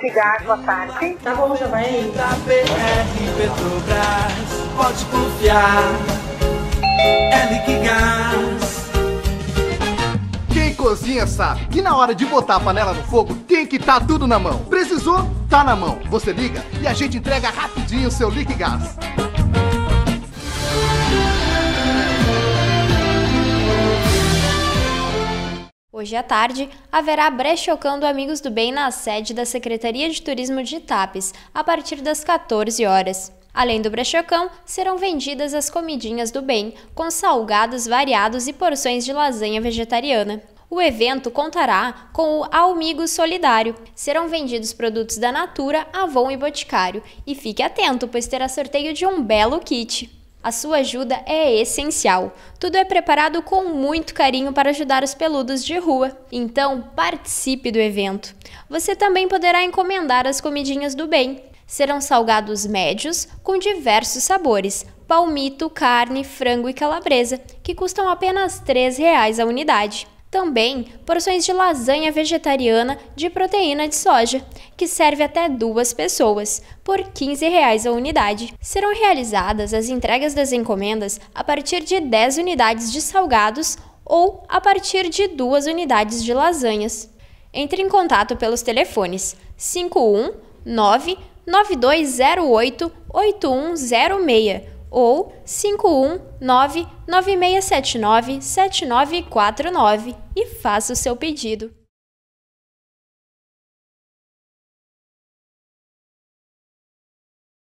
Liquigás, boa tarde. Tá bom, já vai aí. Da BR Petrobras, pode confiar, é Liquigás. Quem cozinha sabe que na hora de botar a panela no fogo tem que estar tudo na mão. Precisou? Tá na mão. Você liga e a gente entrega rapidinho o seu Liquigás. Hoje à tarde, haverá brechocando Amigos do Bem na sede da Secretaria de Turismo de Tapes, a partir das 14 horas. Além do brechocão, serão vendidas as comidinhas do bem, com salgados variados e porções de lasanha vegetariana. O evento contará com o Amigo Solidário. Serão vendidos produtos da Natura, Avon e Boticário. E fique atento, pois terá sorteio de um belo kit. A sua ajuda é essencial. Tudo é preparado com muito carinho para ajudar os peludos de rua. Então, participe do evento. Você também poderá encomendar as comidinhas do bem. Serão salgados médios com diversos sabores, palmito, carne, frango e calabresa, que custam apenas R$ 3,00 a unidade. Também porções de lasanha vegetariana de proteína de soja, que serve até 2 pessoas, por R$ 15,00 a unidade. Serão realizadas as entregas das encomendas a partir de 10 unidades de salgados ou a partir de 2 unidades de lasanhas. Entre em contato pelos telefones 519-9208-8106 ou 519-9679-7949 e faça o seu pedido.